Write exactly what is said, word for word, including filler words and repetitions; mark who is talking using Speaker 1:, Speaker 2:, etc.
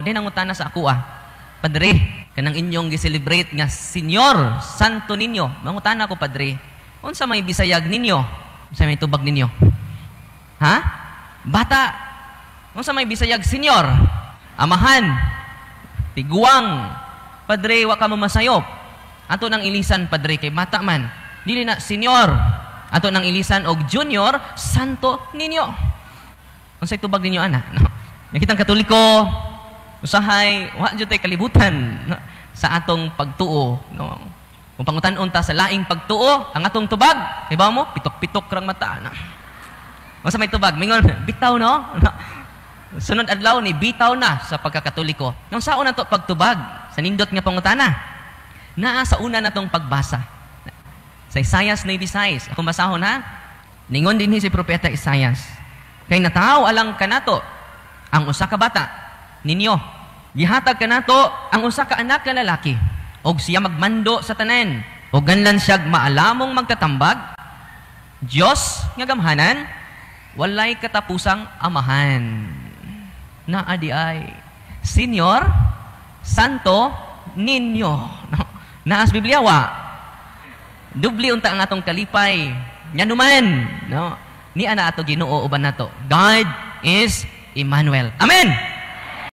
Speaker 1: Dahil nangutana sa ako ah. Padre, kanang inyong gi-celebrate nga Senyor Santo ninyo. Mangutana ko, Padre, unsa may bisayag ninyo? Unsa may tubag ninyo? Ha? Bata, unsa may bisayag Senyor? Amahan, tiguang. Padre, wa ka mo masayop. Ato nang ilisan, Padre, kay bata man. Dili na Senyor. Ato nang ilisan og Junior Santo ninyo. Unsay tubag ninyo ana? No? Nakitang Katoliko, usahay, wa jud tay kalibutan no? Sa atong pagtuo, no? Kung pangutan-on ta sa laing pagtuo, ang atong tubag, kay ba mo, pitok-pitok rang mata na. Unsa may tubag? Mingon, bitaw no? no? Sunod adlaw ni bitaw na sa pagkakatoliko. Nang saon nato pagtubag sa nindot nga pangutana. Naa sa una natong pagbasa. Sa Isaias ninety-six, ako masahon ha. Ningon din si propeta Isaias. Kay nataw alang kanato ang usa ka bata ninyo. Gihatag kanato ang usa ka anak nga lalaki. Og siya magmando sa tanan. Og ganlan siya maalamong magtatambag. Dios nga gamhanan, walay katapusang amahan. Naa di ay Senyor Santo ninyo. No? Naas Biblia wa. Dubli unta ang atong kalipay. Nyanuman, no? Ni ana ato Ginoo uban nato. God is Emmanuel. Amen.